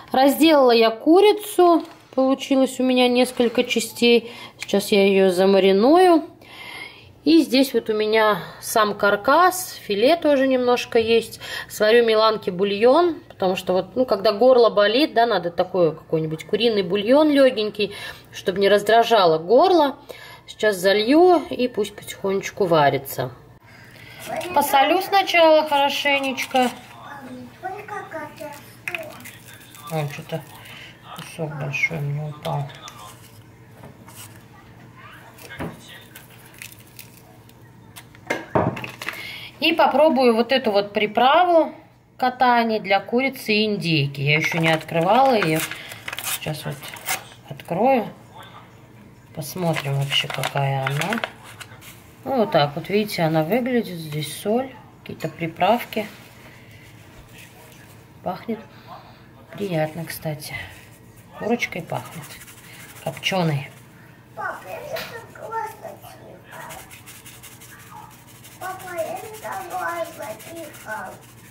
Разделала я курицу. Получилось у меня несколько частей. Сейчас я ее замариную. И здесь вот у меня сам каркас, филе тоже немножко есть. Сварю Миланке бульон, потому что вот, ну, когда горло болит, да, надо такой какой-нибудь куриный бульон легенький, чтобы не раздражало горло. Сейчас залью и пусть потихонечку варится. Посолю сначала хорошенечко. Ой, что-то кусок большой мне упал. И попробую вот эту вот приправу катани для курицы и индейки. Я еще не открывала ее. Сейчас вот открою. Посмотрим вообще, какая она. Ну, вот так вот, видите, она выглядит. Здесь соль, какие-то приправки. Пахнет приятно, кстати. Курочкой пахнет. Копченой. Папа, это классно тихо. Папа, это классно тихо.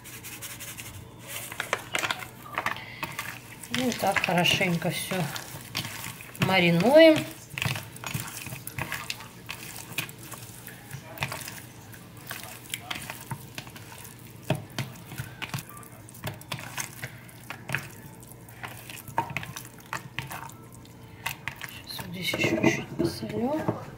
Ну, так хорошенько все маринуем. Сейчас вот здесь еще чуть-чуть посолю.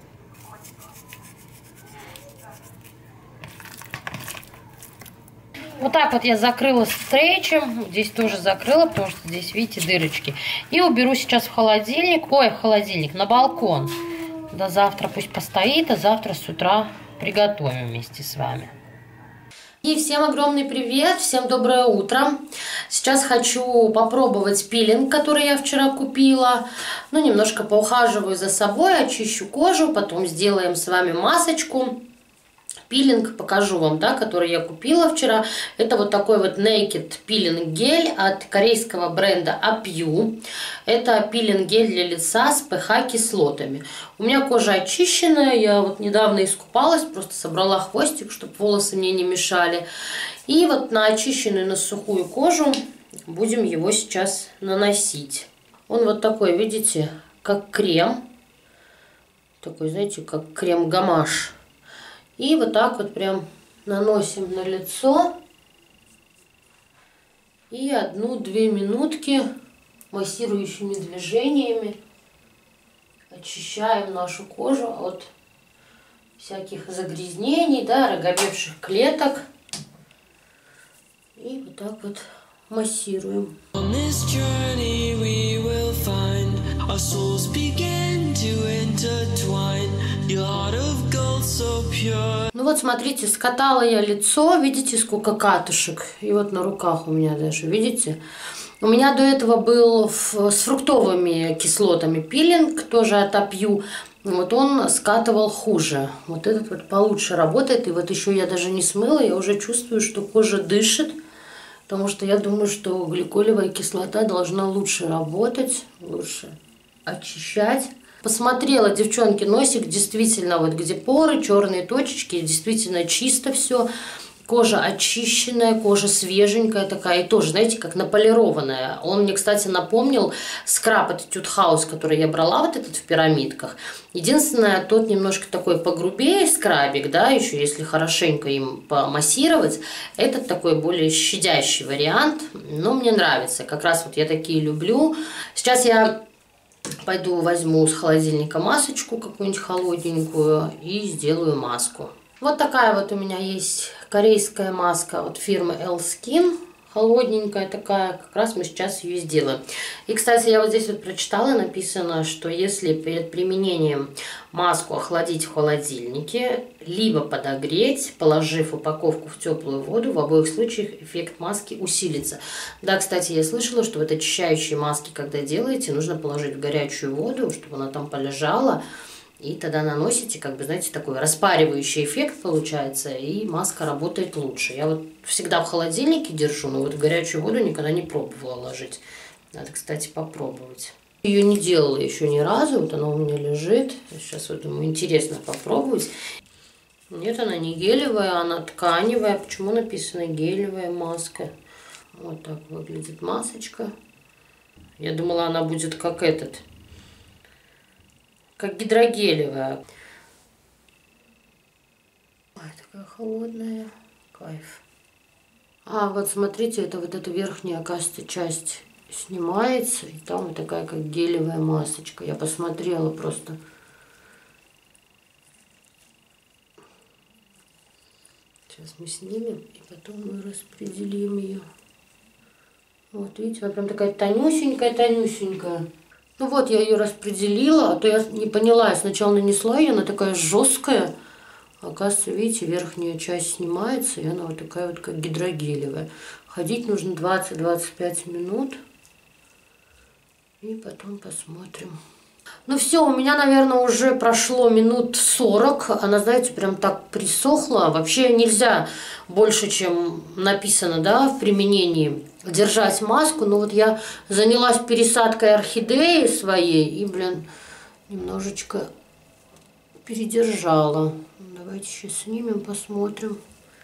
Вот так вот я закрыла стрейчем. Здесь тоже закрыла, потому что здесь, видите, дырочки. И уберу сейчас в холодильник. Ой, в холодильник, на балкон. До завтра пусть постоит, а завтра с утра приготовим вместе с вами. И всем огромный привет, всем доброе утро. Сейчас хочу попробовать пилинг, который я вчера купила. Ну, немножко поухаживаю за собой, очищу кожу, потом сделаем с вами масочку. Пилинг покажу вам, да, который я купила вчера. Это вот такой вот Naked пилинг гель от корейского бренда Apyu. Это пилинг гель для лица с pH кислотами. У меня кожа очищенная, я вот недавно искупалась, просто собрала хвостик, чтобы волосы мне не мешали. И вот на очищенную, на сухую кожу будем его сейчас наносить. Он вот такой, видите, как крем. Такой, знаете, как крем-гамаш. И вот так вот прям наносим на лицо. И 1-2 минутки массирующими движениями очищаем нашу кожу от всяких загрязнений, да, роговевших клеток. И вот так вот массируем. Ну вот смотрите, скатала я лицо, видите, сколько катушек. И вот на руках у меня даже, видите. У меня до этого был с фруктовыми кислотами пилинг, тоже от Apyu. Вот он скатывал хуже. Вот этот вот получше работает. И вот еще я даже не смыла, я уже чувствую, что кожа дышит. Потому что я думаю, что гликолевая кислота должна лучше работать, лучше очищать. Посмотрела, девчонки, носик действительно, вот где поры, черные точечки, действительно чисто все. Кожа очищенная, кожа свеженькая такая, и тоже, знаете, как наполированная. Он мне, кстати, напомнил скраб от Etude House, который я брала, вот этот в пирамидках. Единственное, тот немножко такой погрубее скрабик, да, еще если хорошенько им помассировать. Этот такой более щадящий вариант, но мне нравится. Как раз вот я такие люблю. Сейчас я пойду возьму с холодильника масочку какую-нибудь холодненькую и сделаю маску. Вот такая вот у меня есть корейская маска от фирмы L-Skin. Холодненькая такая, как раз мы сейчас ее сделаем. И, кстати, я вот здесь вот прочитала, написано, что если перед применением маску охладить в холодильнике, либо подогреть, положив упаковку в теплую воду, в обоих случаях эффект маски усилится. Да, кстати, я слышала, что вот очищающие маски, когда делаете, нужно положить в горячую воду, чтобы она там полежала. И тогда наносите, как бы, знаете, такой распаривающий эффект получается, и маска работает лучше. Я вот всегда в холодильнике держу, но вот в горячую воду никогда не пробовала ложить. Надо, кстати, попробовать. Ее не делала еще ни разу, вот она у меня лежит. Сейчас вот думаю, интересно попробовать. Нет, она не гелевая, она тканевая. Почему написано гелевая маска? Вот так выглядит масочка. Я думала, она будет как как гидрогелевая. Ой, такая холодная. Кайф. А, вот смотрите, это вот эта верхняя, кажется, часть снимается. И там вот такая, как гелевая масочка. Я посмотрела просто. Сейчас мы снимем, и потом мы распределим ее. Вот, видите, она прям такая тонюсенькая. Ну вот, я ее распределила, а то я не поняла. Я сначала нанесла ее, она такая жесткая. Оказывается, видите, верхняя часть снимается, и она вот такая вот, как гидрогелевая. Ходить нужно 20-25 минут. И потом посмотрим. Ну все, у меня, наверное, уже прошло минут 40. Она, знаете, прям так присохла. Вообще нельзя больше, чем написано, да, в применении, держать маску. Но вот я занялась пересадкой орхидеи своей и, блин, немножечко передержала. Давайте сейчас снимем, посмотрим.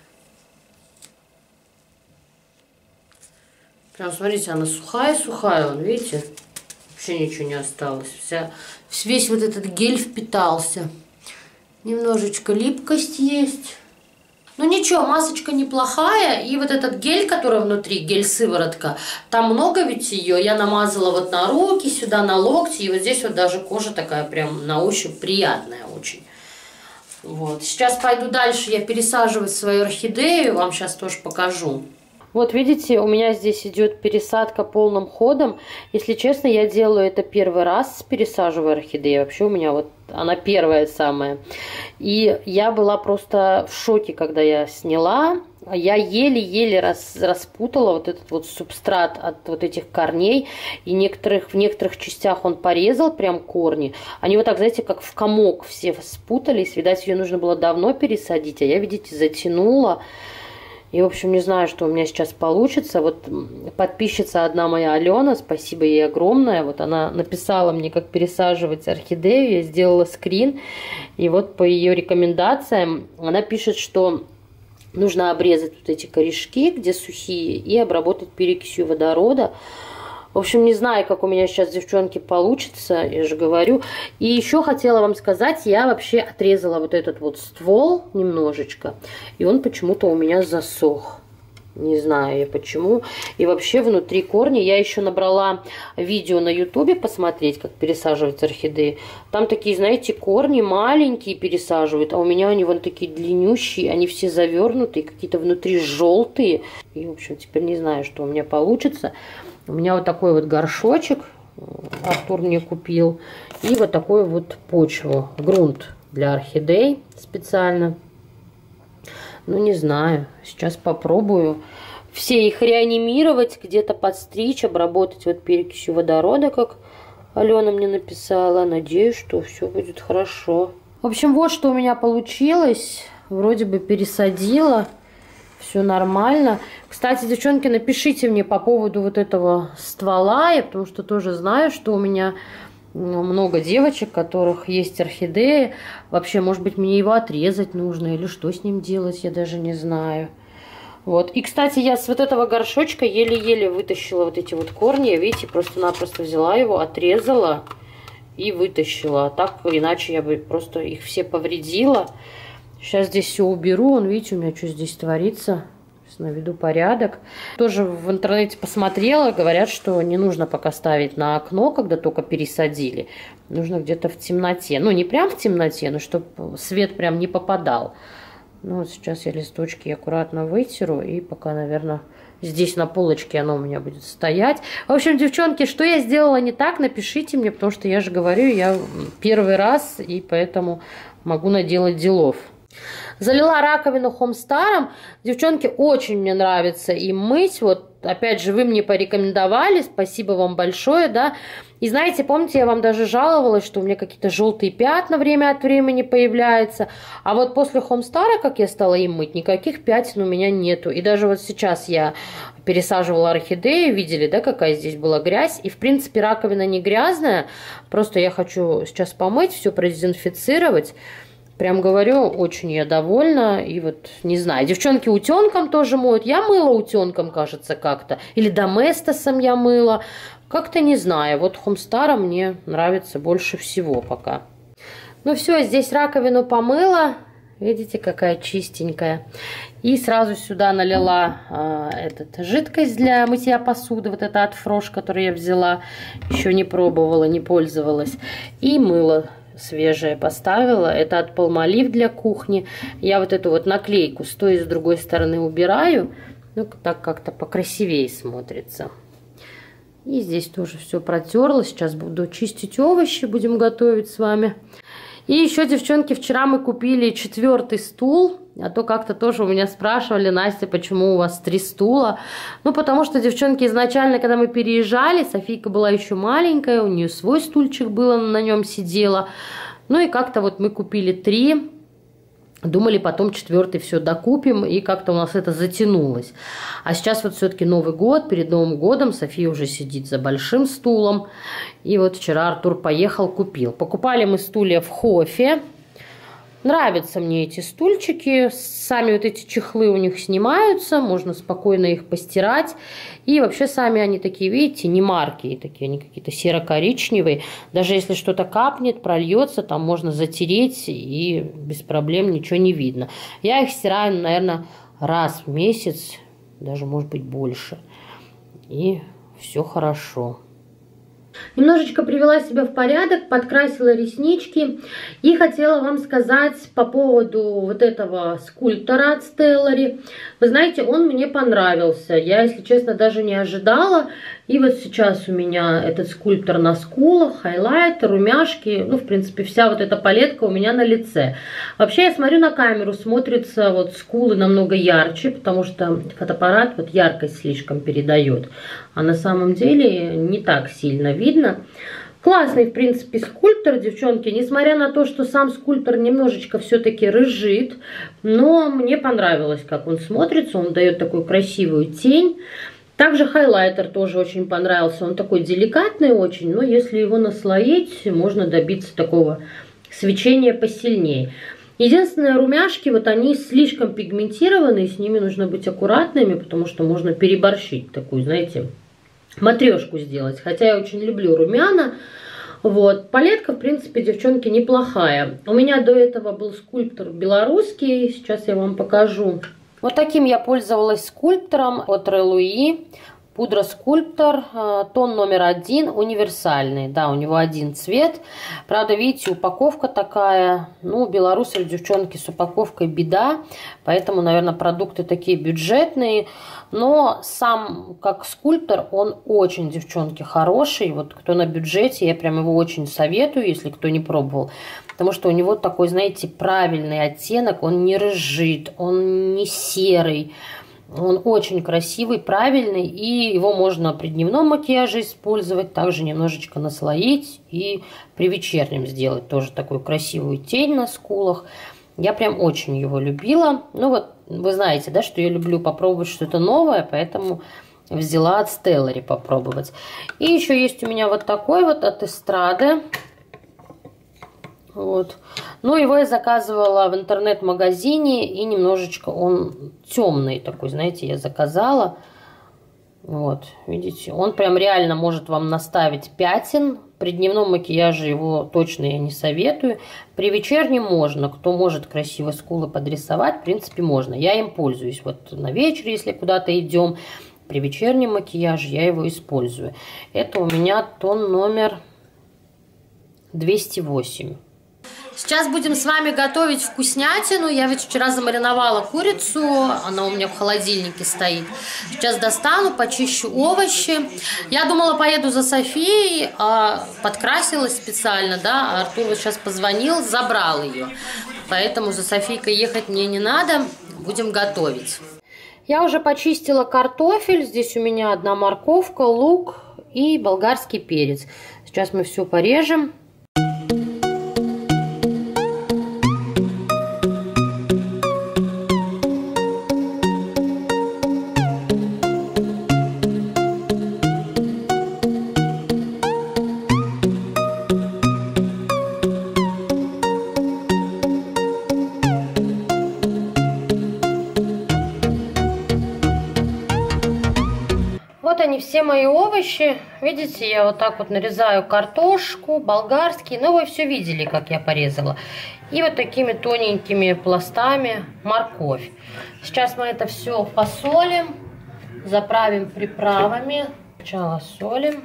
Прям, смотрите, она сухая-сухая, вон, видите? Вообще ничего не осталось. Весь вот этот гель впитался. Немножечко липкость есть. Ну ничего, масочка неплохая. И вот этот гель, который внутри, гель-сыворотка, там много ведь ее. Я намазала вот на руки, сюда на локти. И вот здесь вот даже кожа такая прям на ощупь приятная очень. Вот. Сейчас пойду дальше, я пересаживать свою орхидею. Вам сейчас тоже покажу. Вот видите, у меня здесь идет пересадка полным ходом. Если честно, я делаю это первый раз, пересаживаю орхидеи. Вообще у меня вот она первая самая. И я была просто в шоке, когда я сняла. Я еле-еле распутала вот этот вот субстрат от вот этих корней. И в некоторых частях он порезал прям корни. Они вот так, знаете, как в комок все спутались. Видать, ее нужно было давно пересадить. А я, видите, затянула. И, в общем, не знаю, что у меня сейчас получится. Вот подписчица одна моя, Алена, спасибо ей огромное. Вот она написала мне, как пересаживать орхидею. Я сделала скрин. И вот по ее рекомендациям она пишет, что нужно обрезать вот эти корешки, где сухие, и обработать перекисью водорода. В общем, не знаю, как у меня сейчас, девчонки, получится, я же говорю. И еще хотела вам сказать, я вообще отрезала вот этот вот ствол немножечко, и он почему-то у меня засох. Не знаю я почему. И вообще внутри корня я еще набрала видео на ютубе посмотреть, как пересаживать орхидеи. Там такие, знаете, корни маленькие пересаживают, а у меня они вон такие длиннющие, они все завернутые, какие-то внутри желтые. И, в общем, теперь не знаю, что у меня получится. У меня вот такой вот горшочек Артур мне купил. И вот такой вот почву, грунт для орхидей специально. Ну, не знаю. Сейчас попробую все их реанимировать, где-то подстричь, обработать вот перекисью водорода, как Алена мне написала. Надеюсь, что все будет хорошо. В общем, вот что у меня получилось. Вроде бы пересадила. Все нормально. Кстати, девчонки, напишите мне по поводу вот этого ствола. Я потому что тоже знаю, что у меня много девочек, у которых есть орхидеи. Вообще, может быть, мне его отрезать нужно или что с ним делать, я даже не знаю. Вот. И, кстати, я с вот этого горшочка еле-еле вытащила вот эти вот корни. Видите, просто-напросто взяла его, отрезала и вытащила. А так, иначе я бы просто их все повредила. Сейчас здесь все уберу. Вон, видите, у меня что здесь творится. Сейчас наведу порядок. Тоже в интернете посмотрела. Говорят, что не нужно пока ставить на окно, когда только пересадили. Нужно где-то в темноте. Ну, не прям в темноте, но чтобы свет прям не попадал. Ну, вот сейчас я листочки аккуратно вытеру. И пока, наверное, здесь на полочке оно у меня будет стоять. В общем, девчонки, что я сделала не так, напишите мне. Потому что я же говорю, я первый раз. И поэтому могу наделать делов. Залила раковину Homestar. Девчонки, очень мне нравится им мыть. Вот, опять же, вы мне порекомендовали. Спасибо вам большое, да. И знаете, помните, я вам даже жаловалась, что у меня какие-то желтые пятна время от времени появляются. А вот после Homestar, как я стала им мыть, никаких пятен у меня нету. И даже вот сейчас я пересаживала орхидеи. Видели, да, какая здесь была грязь. И, в принципе, раковина не грязная. Просто я хочу сейчас помыть, все продезинфицировать. Прям говорю, очень я довольна. И вот, не знаю, девчонки утенком тоже моют. Я мыла утенком, кажется, как-то. Или доместосом я мыла. Как-то не знаю. Вот Homestar мне нравится больше всего пока. Ну все, здесь раковину помыла. Видите, какая чистенькая. И сразу сюда налила жидкость для мытья посуды. Вот это от Фрош, которую я взяла. Еще не пробовала, не пользовалась. И мыло свежее поставила. Это от Palmolive для кухни. Я вот эту вот наклейку с той и с другой стороны убираю. Ну, так как-то покрасивее смотрится. И здесь тоже все протерла. Сейчас буду чистить овощи. Будем готовить с вами. И еще, девчонки, вчера мы купили 4-й стул. А то как-то тоже у меня спрашивали: Настя, почему у вас 3 стула? Ну, потому что, девчонки, изначально, когда мы переезжали, Софийка была еще маленькая, у нее свой стульчик был, она на нем сидела. Ну, и как-то вот мы купили 3. Думали, потом 4-й все докупим, и как-то у нас это затянулось. А сейчас вот все-таки Новый год, перед Новым годом София уже сидит за большим стулом. И вот вчера Артур поехал, купил. Покупали мы стулья в Хофе. Нравятся мне эти стульчики. Сами вот эти чехлы у них снимаются, можно спокойно их постирать. И вообще сами они такие, видите, не марки, такие они какие-то серо-коричневые. Даже если что-то капнет, прольется, там можно затереть, и без проблем ничего не видно. Я их стираю, наверное, раз в месяц, даже может быть больше. И все хорошо. Немножечко привела себя в порядок, подкрасила реснички. И хотела вам сказать по поводу вот этого скульптора от Стеллари. Вы знаете, он мне понравился. Я, если честно, даже не ожидала. И вот сейчас у меня этот скульптор на скулах, хайлайтер, румяшки. Ну, в принципе, вся вот эта палетка у меня на лице. Вообще, я смотрю на камеру, смотрится вот скулы намного ярче, потому что фотоаппарат вот яркость слишком передает. А на самом деле не так сильно видно. Классный, в принципе, скульптор, девчонки. Несмотря на то, что сам скульптор немножечко все-таки рыжит. Но мне понравилось, как он смотрится. Он дает такую красивую тень. Также хайлайтер тоже очень понравился. Он такой деликатный очень, но если его наслоить, можно добиться такого свечения посильнее. Единственное, румяшки, вот они слишком пигментированные, с ними нужно быть аккуратными, потому что можно переборщить такую, знаете, матрешку сделать. Хотя я очень люблю румяна. Вот. Палетка, в принципе, девчонки, неплохая. У меня до этого был скульптор белорусский, сейчас я вам покажу. Вот таким я пользовалась скульптором от Релуи. Пудра скульптор, тон номер 1, универсальный. Да, у него один цвет. Правда, видите, упаковка такая. Ну, у белорусов, девчонки, с упаковкой беда. Поэтому, наверное, продукты такие бюджетные. Но сам, как скульптор, он очень, девчонки, хороший. Вот кто на бюджете, я прям его очень советую, если кто не пробовал. Потому что у него такой, знаете, правильный оттенок. Он не рыжит, он не серый. Он очень красивый, правильный, и его можно при дневном макияже использовать, также немножечко наслоить и при вечернем сделать тоже такую красивую тень на скулах. Я прям очень его любила. Ну вот, вы знаете, да, что я люблю попробовать что-то новое, поэтому взяла от Стеллари попробовать. И еще есть у меня вот такой вот от Эстрады. Вот. Но его я заказывала в интернет-магазине, и немножечко он темный такой, знаете, я заказала. Вот, видите, он прям реально может вам наставить пятен. При дневном макияже его точно я не советую. При вечернем можно, кто может красиво скулы подрисовать, в принципе, можно. Я им пользуюсь. Вот на вечер, если куда-то идем, при вечернем макияже я его использую. Это у меня тон номер 208. Сейчас будем с вами готовить вкуснятину. Я ведь вчера замариновала курицу, она у меня в холодильнике стоит. Сейчас достану, почищу овощи. Я думала, поеду за Софией, а подкрасилась специально, да. А Артур вот сейчас позвонил, забрал ее. Поэтому за Софийкой ехать мне не надо. Будем готовить. Я уже почистила картофель. Здесь у меня одна морковка, лук и болгарский перец. Сейчас мы все порежем. они все мои овощи. Видите, я вот так вот нарезаю картошку, болгарский. Ну, вы все видели, как я порезала. И вот такими тоненькими пластами морковь. Сейчас мы это все посолим, заправим приправами. Сначала солим.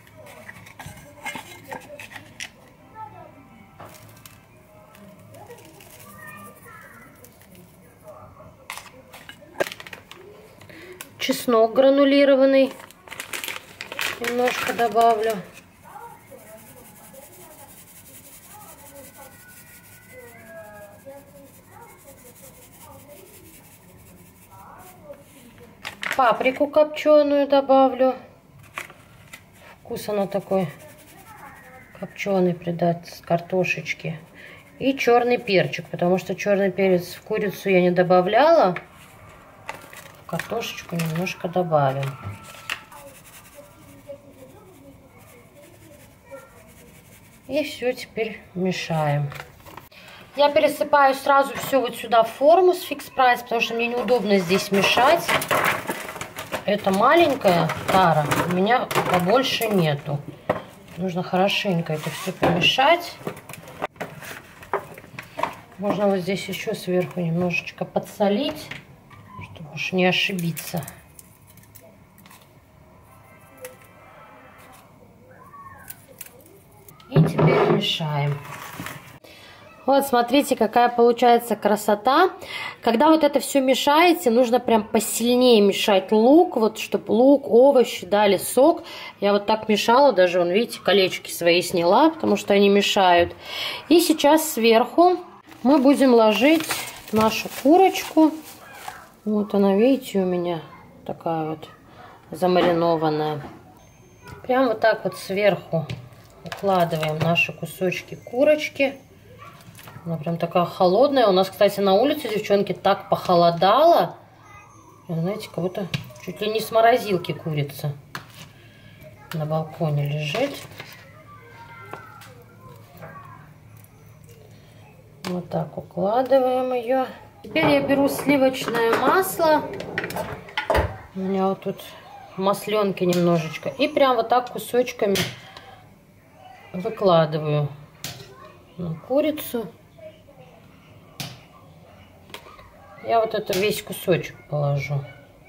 Чеснок гранулированный немножко добавлю. Паприку копченую добавлю. Вкус она такой копченый придать с картошечки. И черный перчик, потому что черный перец в курицу я не добавляла. Картошечку немножко добавим. И все теперь мешаем. Я пересыпаю сразу все вот сюда в форму с фикс прайс, потому что мне неудобно здесь мешать. Это маленькая тара, у меня побольше нету. Нужно хорошенько это все помешать. Можно вот здесь еще сверху немножечко подсолить, чтобы уж не ошибиться. И теперь мешаем. Вот, смотрите, какая получается красота. Когда вот это все мешаете, нужно прям посильнее мешать лук, вот чтобы лук, овощи дали сок. Я вот так мешала, даже, вон, видите, колечки свои сняла, потому что они мешают. И сейчас сверху мы будем ложить нашу курочку. Вот она, видите, у меня такая вот замаринованная. Прям вот так вот сверху укладываем наши кусочки курочки. Она прям такая холодная. У нас, кстати, на улице, девчонки, так похолодало. Знаете, как будто чуть ли не с морозилки курица на балконе лежит. Вот так укладываем ее. Теперь я беру сливочное масло. У меня вот тут масленки немножечко. И прям вот так кусочками выкладываю на курицу. Я вот это весь кусочек положу.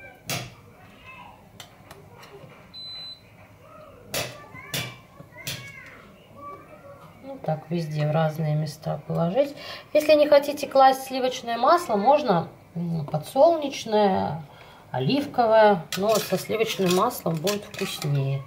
Ну так, везде, в разные места положить. Если не хотите класть сливочное масло, можно подсолнечное, оливковое. Но вот со сливочным маслом будет вкуснее.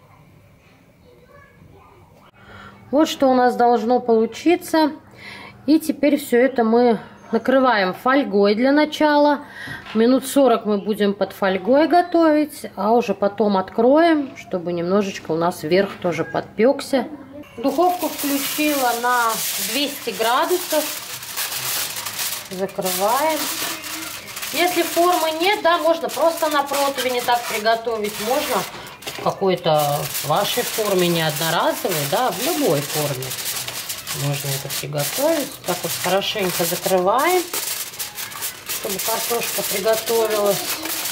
Вот что у нас должно получиться. И теперь все это мы накрываем фольгой для начала. Минут 40 мы будем под фольгой готовить, а уже потом откроем, чтобы немножечко у нас верх тоже подпекся. Духовку включила на 200 градусов. Закрываем. Если формы нет, да, можно просто на противне так приготовить. Можно в какой-то вашей форме, не одноразовой, да, в любой форме. Можно это приготовить. Так вот хорошенько закрываем, чтобы картошка приготовилась.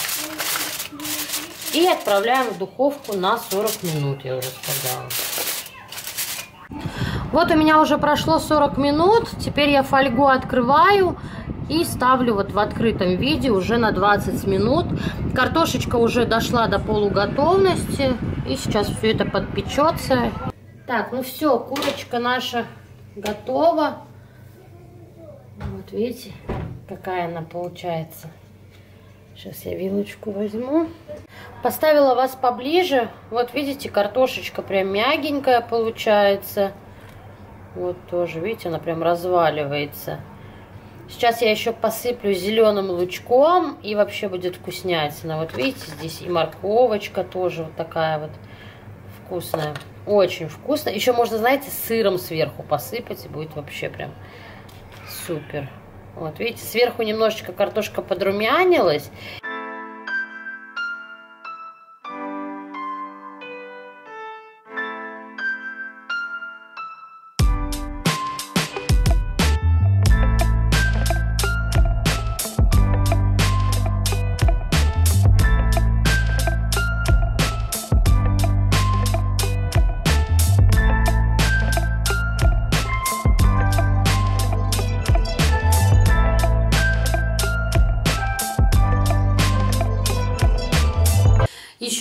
И отправляем в духовку на 40 минут, я уже сказала. Вот у меня уже прошло 40 минут. Теперь я фольгу открываю и ставлю вот в открытом виде уже на 20 минут. Картошечка уже дошла до полуготовности. И сейчас все это подпечется. Так, ну все, курочка наша готова. Вот видите, какая она получается. Сейчас я вилочку возьму. Поставила вас поближе. Вот видите, картошечка прям мягенькая получается. Вот тоже, видите, она прям разваливается. Сейчас я еще посыплю зеленым лучком, и вообще будет вкуснятина. Вот видите, здесь и морковочка тоже вот такая вот вкусная. Очень вкусно. Еще можно, знаете, сыром сверху посыпать, и будет вообще прям супер. Вот видите, сверху немножечко картошка подрумянилась.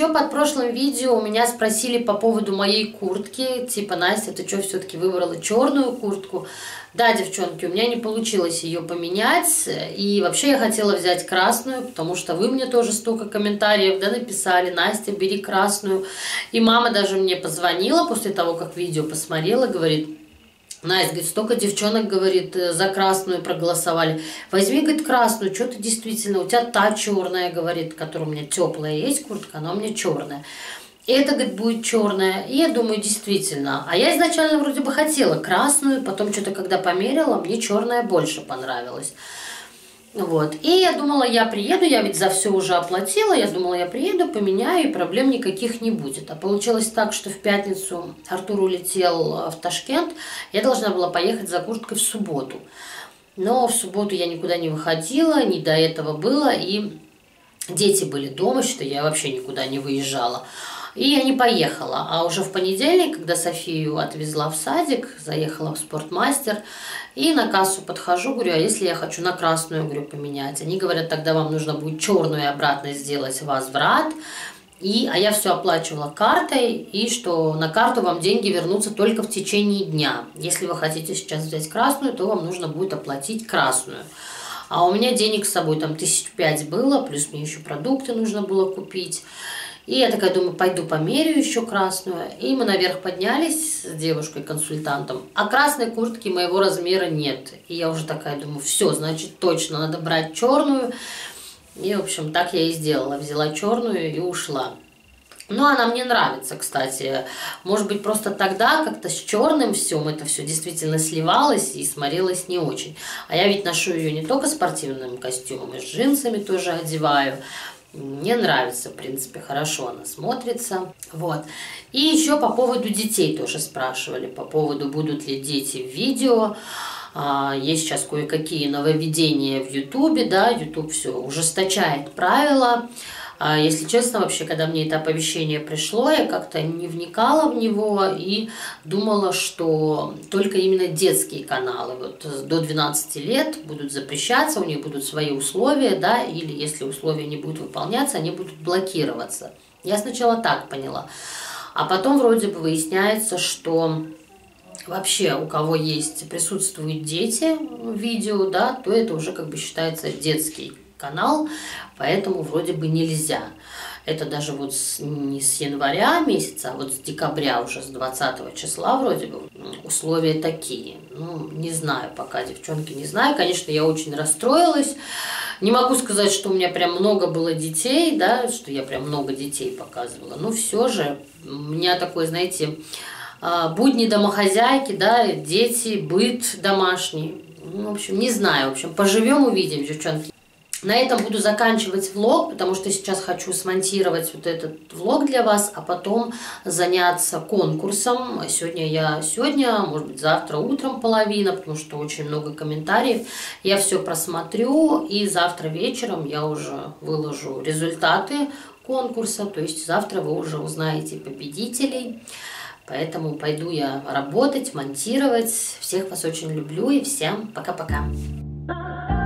еще под прошлым видео у меня спросили по поводу моей куртки. Типа, Настя, ты что, все-таки выбрала черную куртку? Да, девчонки, у меня не получилось ее поменять. И вообще я хотела взять красную, потому что вы мне тоже столько комментариев, да, написали. Настя, бери красную. И мама даже мне позвонила после того, как видео посмотрела, говорит: Настя, говорит, столько девчонок, говорит, за красную проголосовали. Возьми, говорит, красную, что ты действительно, у тебя та черная, говорит, которая у меня теплая есть куртка, она у меня черная. И это, говорит, будет черная. И я думаю, действительно. А я изначально вроде бы хотела красную, потом что-то, когда померила, мне черная больше понравилась. Вот. И я думала, я приеду, я ведь за все уже оплатила, я думала, я приеду, поменяю, и проблем никаких не будет. А получилось так, что в пятницу Артур улетел в Ташкент, я должна была поехать за курткой в субботу. Но в субботу я никуда не выходила, не до этого было, и дети были дома, что я вообще никуда не выезжала. И я не поехала. А уже в понедельник, когда Софию отвезла в садик, заехала в Спортмастер, и на кассу подхожу, говорю, а если я хочу на красную, говорю, поменять? Они говорят, тогда вам нужно будет черную и обратно сделать возврат. А я все оплачивала картой, и что на карту вам деньги вернутся только в течение дня. Если вы хотите сейчас взять красную, то вам нужно будет оплатить красную. А у меня денег с собой там 1005 было, плюс мне еще продукты нужно было купить. И я такая думаю, пойду померяю еще красную. И мы наверх поднялись с девушкой-консультантом. А красной куртки моего размера нет. И я уже такая думаю, все, значит, точно надо брать черную. И, в общем, так я и сделала. Взяла черную и ушла. Ну, она мне нравится, кстати. Может быть, просто тогда как-то с черным всем это все действительно сливалось и смотрелось не очень. А я ведь ношу ее не только спортивным костюмом, и с джинсами тоже одеваю. Мне нравится, в принципе, хорошо она смотрится. Вот. И еще по поводу детей тоже спрашивали, по поводу, будут ли дети в видео. Есть сейчас кое-какие нововведения в Ютубе, да, Ютуб все ужесточает правила. Если честно, вообще, когда мне это оповещение пришло, я как-то не вникала в него и думала, что только именно детские каналы вот, до 12 лет будут запрещаться, у них будут свои условия, да, или если условия не будут выполняться, они будут блокироваться. Я сначала так поняла. А потом вроде бы выясняется, что вообще у кого присутствуют дети в видео, да, то это уже как бы считается детский канал, поэтому вроде бы нельзя. Это даже вот не с января месяца, а вот с декабря уже, с 20 числа вроде бы условия такие. Ну, не знаю пока, девчонки, не знаю. Конечно, я очень расстроилась. Не могу сказать, что у меня прям много было детей, да, что я прям много детей показывала. Но все же у меня такой, знаете, будни домохозяйки, да, дети, быт домашний. Ну, в общем, не знаю. В общем, поживем, увидим, девчонки. На этом буду заканчивать влог, потому что сейчас хочу смонтировать вот этот влог для вас, а потом заняться конкурсом. Сегодня, может быть, завтра утром половина, потому что очень много комментариев. Я все просмотрю, и завтра вечером я уже выложу результаты конкурса. То есть завтра вы уже узнаете победителей. Поэтому пойду я работать, монтировать. Всех вас очень люблю и всем пока-пока.